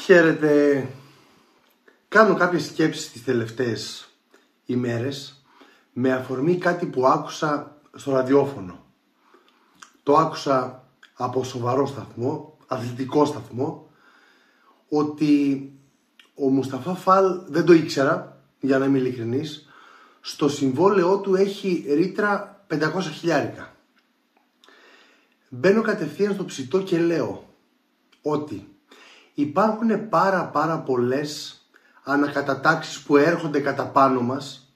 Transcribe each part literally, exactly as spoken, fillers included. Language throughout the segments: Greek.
Χαίρετε. Κάνω κάποιες σκέψεις τις τελευταίες ημέρες με αφορμή κάτι που άκουσα στο ραδιόφωνο. Το άκουσα από σοβαρό σταθμό, αθλητικό σταθμό, ότι ο Μουσταφά Φαλ, δεν το ήξερα για να είμαι ειλικρινής, στο συμβόλαιό του έχει ρήτρα πεντακόσια χιλιάρικα. Μπαίνω κατευθείαν στο ψητό και λέω ότι υπάρχουν πάρα πάρα πολλές ανακατατάξεις που έρχονται κατά πάνω μας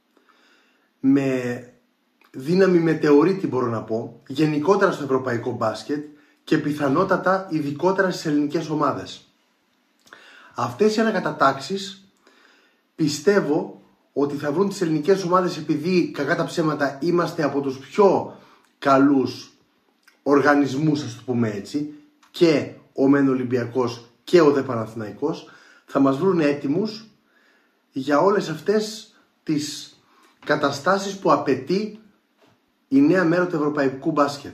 με δύναμη μετεωρίτη, μπορώ να πω, γενικότερα στο ευρωπαϊκό μπάσκετ και πιθανότατα ειδικότερα στις ελληνικές ομάδες. Αυτές οι ανακατατάξεις πιστεύω ότι θα βρουν τις ελληνικές ομάδες, επειδή κακά τα ψέματα είμαστε από τους πιο καλούς οργανισμούς, ας το πούμε έτσι, και ο μεν Ολυμπιακός και ο δε Παναθηναϊκός, θα μας βρουν έτοιμους για όλες αυτές τις καταστάσεις που απαιτεί η νέα μέρα του ευρωπαϊκού μπάσκετ.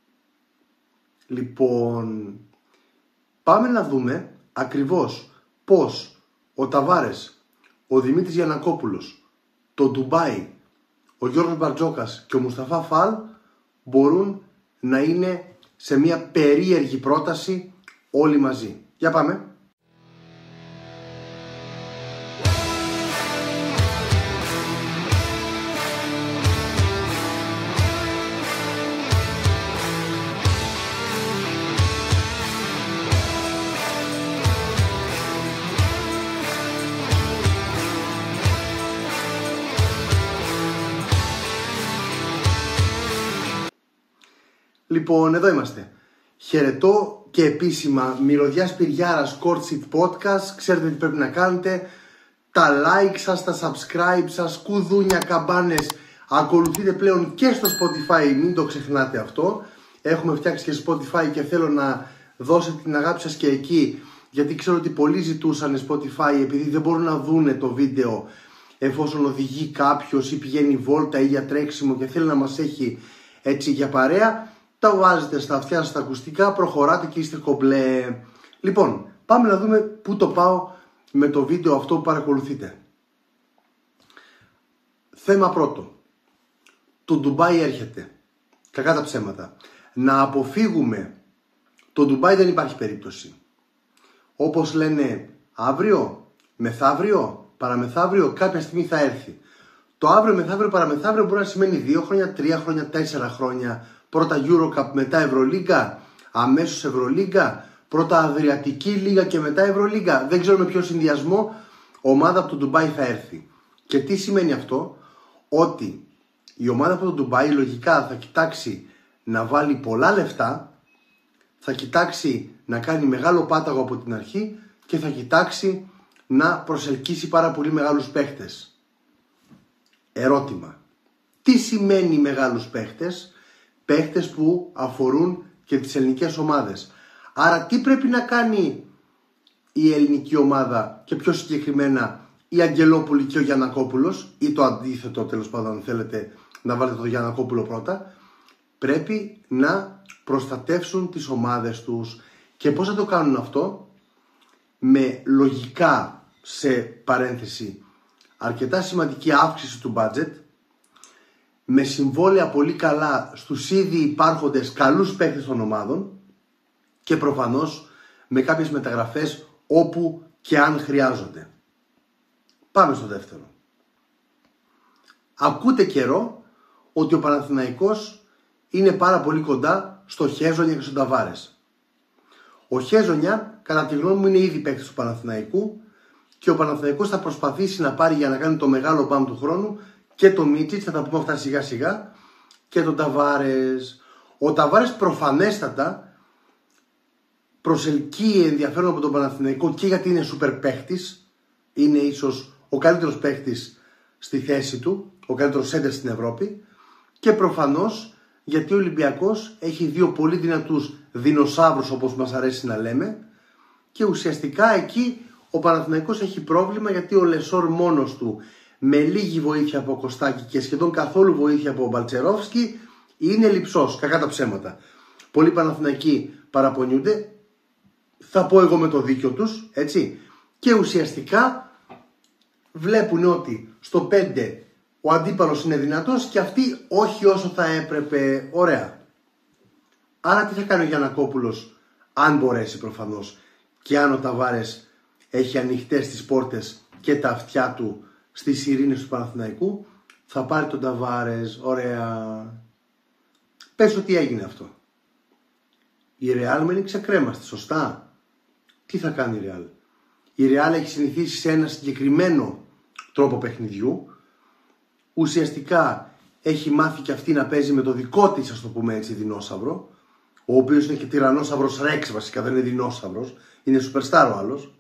Λοιπόν, πάμε να δούμε ακριβώς πώς ο Ταβάρες, ο Δημήτρης Γιαννακόπουλος, το Ντουμπάι, ο Γιώργος Μπαρτζόκας και ο Μουσταφά Φαλ μπορούν να είναι σε μια περίεργη πρόταση όλοι μαζί. Για πάμε. Λοιπόν, εδώ είμαστε. Χαιρετώ και επίσημα Μυρωδιά Σπυριάρας Courtseat Podcast. Ξέρετε τι πρέπει να κάνετε. Τα like σας, τα subscribe σας, κουδούνια, καμπάνες. Ακολουθείτε πλέον και στο Spotify, μην το ξεχνάτε αυτό. Έχουμε φτιάξει και Spotify και θέλω να δώσετε την αγάπη σας και εκεί, γιατί ξέρω ότι πολλοί ζητούσαν Spotify επειδή δεν μπορούν να δούνε το βίντεο εφόσον οδηγεί κάποιος ή πηγαίνει βόλτα ή για τρέξιμο και θέλει να μας έχει έτσι για παρέα. Τα βάζετε στα αυτιά στα ακουστικά, προχωράτε και είστε κομπλέ. Λοιπόν, πάμε να δούμε πού το πάω με το βίντεο αυτό που παρακολουθείτε. Θέμα πρώτο. Το Ντουμπάι έρχεται. Κακά τα ψέματα. Να αποφύγουμε το Ντουμπάι δεν υπάρχει περίπτωση. Όπως λένε αύριο, μεθαύριο, παραμεθαύριο, κάποια στιγμή θα έρθει. Το αύριο, μεθαύριο, παραμεθαύριο μπορεί να σημαίνει δύο χρόνια, τρία χρόνια, τέσσερα χρόνια. Πρώτα EuroCup, μετά Ευρωλίγκα, αμέσως Ευρωλίγκα, πρώτα Αδριατική Λίγα και μετά Ευρωλίγκα. Δεν ξέρω με ποιο συνδυασμό ομάδα από το Ντουμπάι θα έρθει. Και τι σημαίνει αυτό? Ότι η ομάδα από το Ντουμπάι λογικά θα κοιτάξει να βάλει πολλά λεφτά, θα κοιτάξει να κάνει μεγάλο πάταγο από την αρχή και θα κοιτάξει να προσελκύσει πάρα πολύ μεγάλους παίχτες. Ερώτημα. Τι σημαίνει μεγάλους παίχτες? Παίχτες που αφορούν και τις ελληνικές ομάδες. Άρα τι πρέπει να κάνει η ελληνική ομάδα και πιο συγκεκριμένα η Αγγελόπουλη και ο Γιαννακόπουλος, ή το αντίθετο, τέλος πάντων, αν θέλετε να βάλετε το Γιαννακόπουλο πρώτα. Πρέπει να προστατεύσουν τις ομάδες τους. Και πώς θα το κάνουν αυτό? Με λογικά, σε παρένθεση, αρκετά σημαντική αύξηση του budget, με συμβόλαια πολύ καλά στους ήδη υπάρχοντες καλούς παίκτες των ομάδων και προφανώς με κάποιες μεταγραφές όπου και αν χρειάζονται. Πάμε στο δεύτερο. Ακούτε καιρό ότι ο Παναθηναϊκός είναι πάρα πολύ κοντά στο Χέζονια και στον Ταβάρες. Ο Χέζονια, κατά τη γνώμη μου, είναι ήδη παίκτης του Παναθηναϊκού και ο Παναθηναϊκός θα προσπαθήσει να πάρει, για να κάνει το μεγάλο μπαμ του χρόνου, και το Μίτσιτς, θα τα πούμε αυτά σιγά σιγά, και τον Ταβάρες. Ο Ταβάρες προφανέστατα προσελκύει ενδιαφέρον από τον Παναθηναϊκό και γιατί είναι σούπερ παίχτης, είναι ίσως ο καλύτερος παίχτης στη θέση του, ο καλύτερος σέντερ στην Ευρώπη, και προφανώς γιατί ο Ολυμπιακός έχει δύο πολύ δυνατούς δεινοσαύρους, όπως μας αρέσει να λέμε, και ουσιαστικά εκεί ο Παναθηναϊκός έχει πρόβλημα γιατί ο Λεσόρ μόνος του, με λίγη βοήθεια από Κωστάκη και σχεδόν καθόλου βοήθεια από Μπαλτσερόφσκι, είναι λειψός, κακά τα ψέματα. Πολλοί Παναθηναϊκοί παραπονιούνται θα πω εγώ με το δίκιο τους, έτσι, και ουσιαστικά βλέπουν ότι στο πέντε ο αντίπαλος είναι δυνατός και αυτοί όχι όσο θα έπρεπε. Ωραία. Άρα τι θα κάνει ο Γιαννακόπουλος, αν μπορέσει προφανώς, και αν ο Ταβάρες έχει ανοιχτές τις πόρτες και τα αυτιά του στις ειρήνες του Παναθηναϊκού, θα πάρει τον Ταβάρες. Ωραία. Πες ότι έγινε αυτό. Η Ρεάλ μένει ξεκρέμαστη, σωστά. Τι θα κάνει η Ρεάλ? Η Ρεάλ έχει συνηθίσει σε ένα συγκεκριμένο τρόπο παιχνιδιού. Ουσιαστικά έχει μάθει και αυτή να παίζει με το δικό της, ας το πούμε έτσι, δεινόσαυρο, ο οποίος είναι και τυρανόσαυρος Ρεξ βασικά, δεν είναι δεινόσαυρος, είναι σουπερστάρ ο άλλος,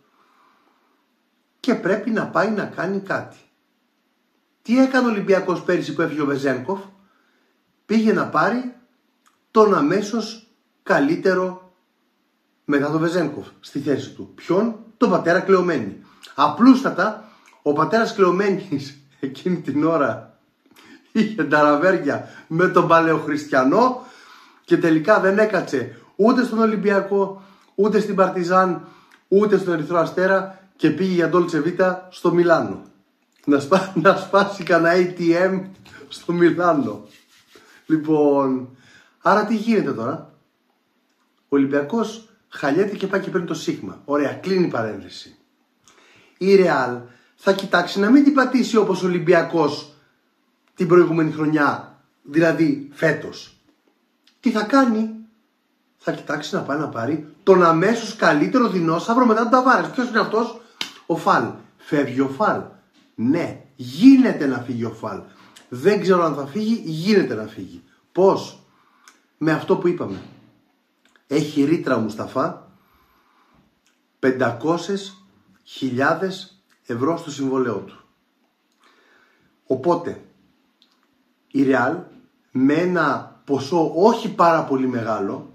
και πρέπει να πάει να κάνει κάτι. Τι έκανε ο Ολυμπιακός πέρυσι που έφυγε ο Βεζένκοφ? Πήγε να πάρει τον αμέσως καλύτερο μετά τον Βεζένκοφ στη θέση του. Ποιον? Τον πατέρα Κλεωμένη. Απλούστατα, ο πατέρας Κλεωμένης εκείνη την ώρα είχε ταραβέρια με τον Παλαιοχριστιανό και τελικά δεν έκατσε ούτε στον Ολυμπιακό, ούτε στην Παρτιζάν, ούτε στον Ερυθρό Αστέρα και πήγε για Ντόλτσε Βίτα στο Μιλάνο. Να, σπά, να σπάσει κανένα έι τι εμ στο Μιλάνο. Λοιπόν, άρα τι γίνεται τώρα? Ο Ολυμπιακός χαλιέται και πάει και παίρνει το Σίγμα. Ωραία, κλείνει η παρένθεση. Η Ρεάλ θα κοιτάξει να μην την πατήσει όπως ο Ολυμπιακός την προηγούμενη χρονιά, δηλαδή φέτος. Τι θα κάνει? Θα κοιτάξει να πάει να πάρει τον αμέσως καλύτερο δεινόσαυρο μετά τον Ταβάρες. Ποιος είναι αυτός? Ο Φαλ. Φεύγει ο Φαλ? Ναι, γίνεται να φύγει ο Φαλ. Δεν ξέρω αν θα φύγει, γίνεται να φύγει. Πώς? Με αυτό που είπαμε. Έχει ρήτρα ο Μουσταφά πεντακόσιες χιλιάδες ευρώ στο συμβόλαιό του. Οπότε η Ρεάλ με ένα ποσό όχι πάρα πολύ μεγάλο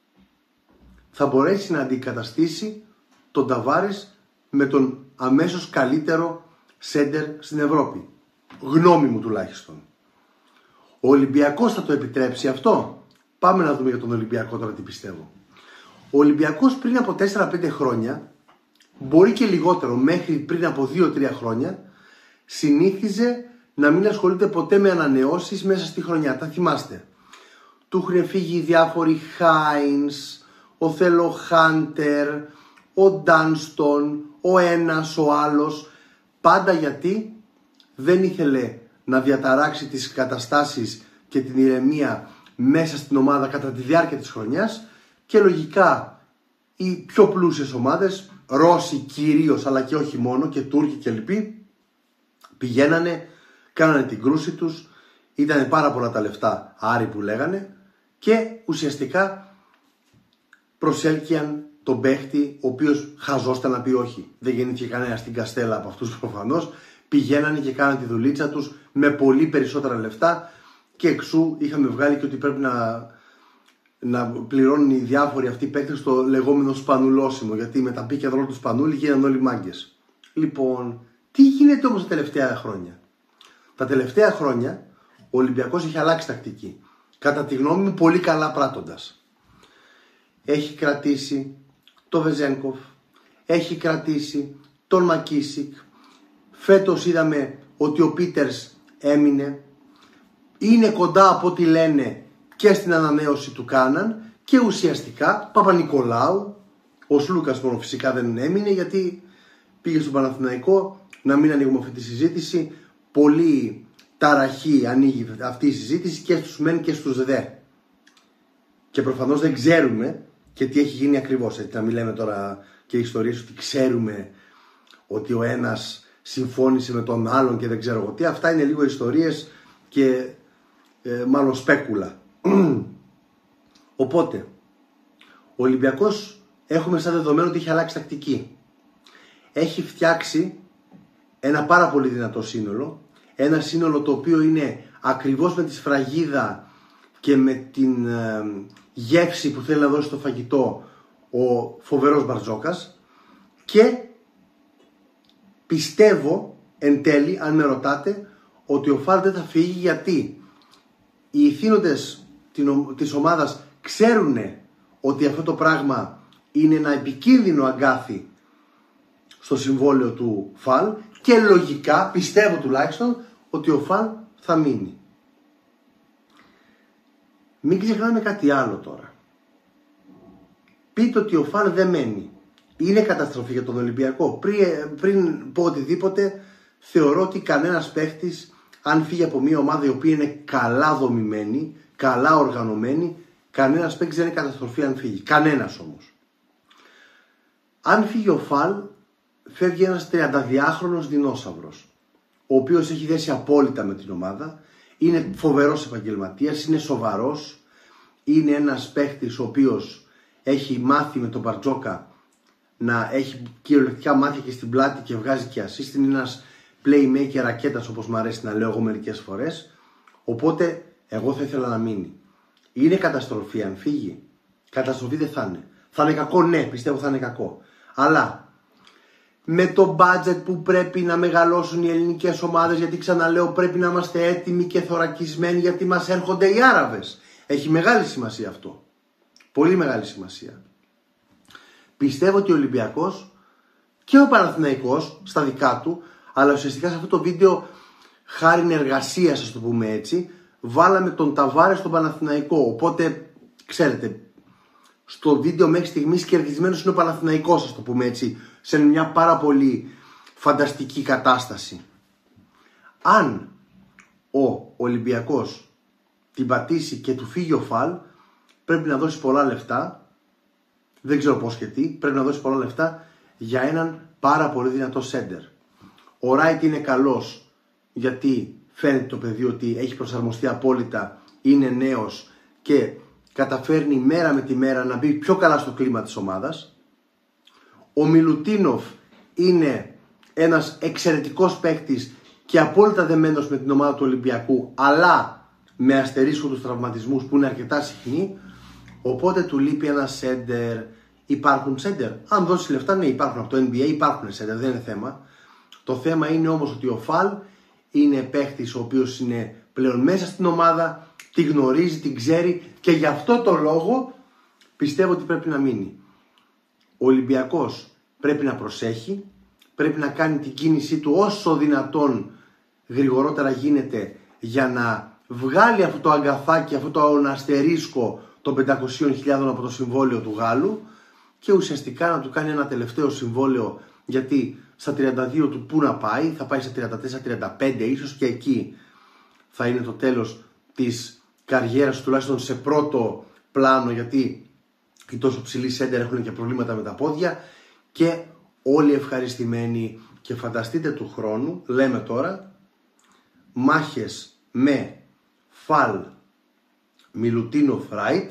θα μπορέσει να αντικαταστήσει τον Ταβάρες με τον αμέσως καλύτερο σέντερ στην Ευρώπη. Γνώμη μου τουλάχιστον. Ο Ολυμπιακός θα το επιτρέψει αυτό? Πάμε να δούμε για τον Ολυμπιακό τώρα τι πιστεύω. Ο Ολυμπιακός πριν από τέσσερα πέντε χρόνια, μπορεί και λιγότερο, μέχρι πριν από δύο τρία χρόνια, συνήθιζε να μην ασχολείται ποτέ με ανανεώσεις μέσα στη χρονιά. Τα θυμάστε. Του έχουν φύγει διάφοροι Χάινς, ο Θέλω Χάντερ, ο Ντάνστον, ο ένας, ο άλλος. Πάντα γιατί δεν ήθελε να διαταράξει τις καταστάσεις και την ηρεμία μέσα στην ομάδα κατά τη διάρκεια της χρονιάς, και λογικά οι πιο πλούσιες ομάδες, Ρώσοι κυρίως αλλά και όχι μόνο, και Τούρκοι και λοιποί, πηγαίνανε, κάνανε την κρούση τους, ήταν πάρα πολλά τα λεφτά άρη που λέγανε, και ουσιαστικά προσέλκυαν τον παίχτη, ο οποίος χαζόσταν να πει όχι. Δεν γεννήθηκε κανένα στην Καστέλα από αυτούς προφανώς. Πηγαίνανε και κάνανε τη δουλίτσα τους με πολύ περισσότερα λεφτά, και εξού είχαμε βγάλει και ότι πρέπει να, να πληρώνουν οι διάφοροι αυτοί οι παίκτες το λεγόμενο σπανουλόσιμο, γιατί με τα πίκια δρόμου του σπανούλι γίνανε όλοι μάγκες. Λοιπόν, τι γίνεται όμως τα τελευταία χρόνια? Τα τελευταία χρόνια ο Ολυμπιακός έχει αλλάξει τακτική. Κατά τη γνώμη μου πολύ καλά πράττοντας. Έχει κρατήσει το Βεζένκοφ, έχει κρατήσει τον Μακίσικ. Φέτος είδαμε ότι ο Πίτερς έμεινε. Είναι κοντά από ό,τι λένε και στην ανανέωση του Κάναν, και ουσιαστικά Παπα-Νικολάου, ο Σλούκας μόνο φυσικά δεν έμεινε γιατί πήγε στον Παναθηναϊκό. Να μην ανοίγουμε αυτή τη συζήτηση. Πολύ ταραχή ανοίγει αυτή η συζήτηση και στους μεν και στους δε. Και προφανώς δεν ξέρουμε και τι έχει γίνει ακριβώς. Έτσι, να μην λέμε τώρα και ιστορίες ότι ξέρουμε ότι ο ένας συμφώνησε με τον άλλον και δεν ξέρω εγώ τι. Αυτά είναι λίγο ιστορίες και ε, μάλλον σπέκουλα. Οπότε ο Ολυμπιακός έχουμε σαν δεδομένο ότι έχει αλλάξει τακτική. Έχει φτιάξει ένα πάρα πολύ δυνατό σύνολο. Ένα σύνολο το οποίο είναι ακριβώς με τη σφραγίδα και με την ε, γεύση που θέλει να δώσει στο φαγητό ο φοβερός Μπαρτζόκας, και πιστεύω εν τέλει, αν με ρωτάτε, ότι ο Φαλ δεν θα φύγει, γιατί οι ηθήνοντες της ομάδας ξέρουν ότι αυτό το πράγμα είναι ένα επικίνδυνο αγκάθι στο συμβόλαιο του Φαλ και λογικά πιστεύω τουλάχιστον ότι ο Φαλ θα μείνει. Μην ξεχνάμε κάτι άλλο τώρα. Πείτε ότι ο Φαλ δεν μένει. Είναι καταστροφή για τον Ολυμπιακό. Πριν, πριν πω οτιδήποτε, θεωρώ ότι κανένας παίχτης, αν φύγει από μια ομάδα η οποία είναι καλά δομημένη, καλά οργανωμένη, κανένας παίκτης δεν είναι καταστροφή αν φύγει. Κανένας όμως. Αν φύγει ο Φαλ, φεύγει ένας τριανταδυάχρονος δεινόσαυρος, ο οποίος έχει δέσει απόλυτα με την ομάδα, είναι φοβερός επαγγελματίας, είναι σοβαρός, είναι ένας παίχτης ο οποίος έχει μάθει με τον Μπαρτζόκα να έχει κυριολεκτικά μάτια και στην πλάτη και βγάζει και assist, είναι ένας playmaker ρακέτας όπως μου αρέσει να λέω εγώ μερικές φορές, οπότε εγώ θα ήθελα να μείνει. Είναι καταστροφή αν φύγει? Καταστροφή δεν θα είναι. Θα είναι κακό, ναι, πιστεύω θα είναι κακό. Αλλά με το budget που πρέπει να μεγαλώσουν οι ελληνικές ομάδες, γιατί ξαναλέω πρέπει να είμαστε έτοιμοι και θωρακισμένοι γιατί μας έρχονται οι Άραβες. Έχει μεγάλη σημασία αυτό. Πολύ μεγάλη σημασία. Πιστεύω ότι ο Ολυμπιακός και ο Παναθηναϊκός στα δικά του, αλλά ουσιαστικά σε αυτό το βίντεο χάρη εργασίας, ας το πούμε έτσι, βάλαμε τον Ταβάρες στον Παναθηναϊκό. Οπότε, ξέρετε, στο βίντεο μέχρι στιγμής κερδισμένος είναι ο Παναθηναϊκός, ας το πούμε έτσι, σε μια πάρα πολύ φανταστική κατάσταση. Αν ο Ολυμπιακός την πατήσει και του φύγει ο Φαλ, πρέπει να δώσει πολλά λεφτά, δεν ξέρω πώς και τι, πρέπει να δώσει πολλά λεφτά για έναν πάρα πολύ δυνατό σέντερ. Ο Ράιτ είναι καλός γιατί φαίνεται το παιδί ότι έχει προσαρμοστεί απόλυτα, είναι νέος και καταφέρνει μέρα με τη μέρα να μπει πιο καλά στο κλίμα της ομάδας. Ο Μιλουτίνοφ είναι ένας εξαιρετικός παίκτης και απόλυτα δεμένος με την ομάδα του Ολυμπιακού, αλλά με αστερίσκο τους τραυματισμούς που είναι αρκετά συχνοί, οπότε του λείπει ένα σέντερ. Υπάρχουν σέντερ, αν δώσει λεφτά, ναι, υπάρχουν από το N B A, υπάρχουν σέντερ, δεν είναι θέμα. Το θέμα είναι όμως ότι ο Φαλ είναι παίχτης ο οποίος είναι πλέον μέσα στην ομάδα, τη γνωρίζει, την ξέρει και γι' αυτό το λόγο πιστεύω ότι πρέπει να μείνει. Ο Ολυμπιακός πρέπει να προσέχει, πρέπει να κάνει την κίνησή του όσο δυνατόν γρηγορότερα γίνεται για να βγάλει αυτό το αγκαθάκι, αυτό το αστερίσκο των πεντακόσιες χιλιάδες από το συμβόλαιο του Γάλλου και ουσιαστικά να του κάνει ένα τελευταίο συμβόλαιο, γιατί στα τριάντα δύο του που να πάει, θα πάει σε τριάντα τέσσερα τριάντα πέντε ίσως και εκεί θα είναι το τέλος της καριέρας, τουλάχιστον σε πρώτο πλάνο, γιατί οι τόσο ψηλοί σέντερ έχουν και προβλήματα με τα πόδια και όλοι ευχαριστημένοι. Και φανταστείτε του χρόνου, λέμε τώρα, μάχες με Φαλ, Μιλουτίνοφ, Ράιτ,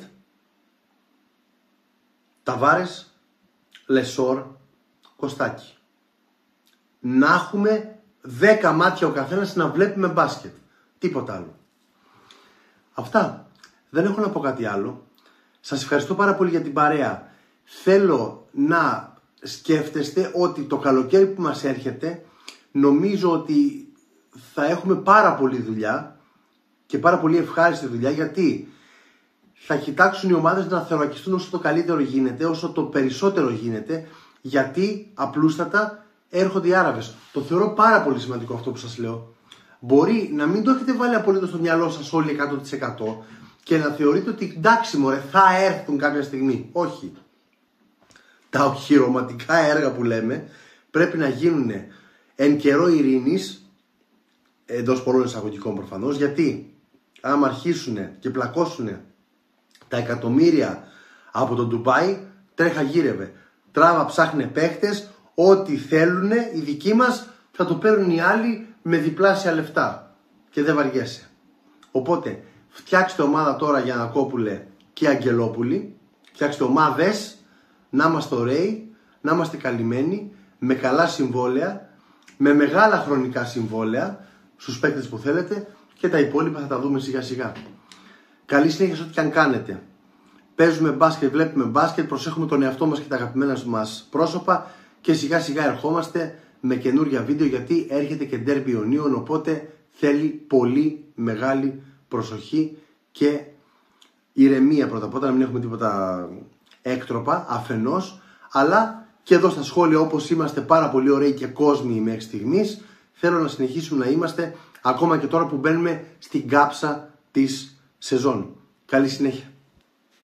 Ταβάρες, Λεσόρ, Κωστάκη. Να έχουμε δέκα μάτια ο καθένας να βλέπουμε μπάσκετ. Τίποτα άλλο. Αυτά. Δεν έχω να πω κάτι άλλο. Σας ευχαριστώ πάρα πολύ για την παρέα. Θέλω να σκέφτεστε ότι το καλοκαίρι που μας έρχεται νομίζω ότι θα έχουμε πάρα πολλή δουλειά και πάρα πολύ ευχάριστη δουλειά, γιατί θα κοιτάξουν οι ομάδες να θωρακιστούν όσο το καλύτερο γίνεται, όσο το περισσότερο γίνεται, γιατί απλούστατα έρχονται οι Άραβες. Το θεωρώ πάρα πολύ σημαντικό αυτό που σας λέω. Μπορεί να μην το έχετε βάλει απολύτως στο μυαλό σας όλοι εκατό τοις εκατό και να θεωρείτε ότι εντάξει μωρέ, θα έρθουν κάποια στιγμή. Όχι. Τα οχυρωματικά έργα που λέμε πρέπει να γίνουν εν καιρό ειρήνης, εντός πολλών εισαγωγικών προφανώς, γιατί άμα αρχίσουν και πλακώσουν τα εκατομμύρια από το Ντουμπάι, τρέχα γύρευε. Τράβα, ψάχνε παίχτες, ό,τι θέλουν οι δικοί μας θα το παίρνουν οι άλλοι με διπλάσια λεφτά και δεν βαριέσαι. Οπότε φτιάξτε ομάδα τώρα για Γιαννακόπουλε και Αγγελόπουλη, φτιάξτε ομάδες, να είμαστε ωραίοι, να είμαστε καλυμμένοι, με καλά συμβόλαια, με μεγάλα χρονικά συμβόλαια στους παίκτες που θέλετε και τα υπόλοιπα θα τα δούμε σιγά σιγά. Καλή συνέχεια σε ό,τι και αν κάνετε. Παίζουμε μπάσκετ, βλέπουμε μπάσκετ, προσέχουμε τον εαυτό μας και τα αγαπημένα μας πρόσωπα και σιγά σιγά ερχόμαστε με καινούργια βίντεο, γιατί έρχεται και ντέρμπι Ιωνίων, οπότε θέλει πολύ μεγάλη προσοχή και ηρεμία πρώτα απ' όλα, να μην έχουμε τίποτα έκτροπα αφενός, αλλά και εδώ στα σχόλια, όπως είμαστε πάρα πολύ ωραίοι και κόσμοι μέχρι στιγμής, θέλω να συνεχίσουμε να είμαστε ακόμα και τώρα που μπαίνουμε στην κάψα της σεζόν. Καλή συνέχεια.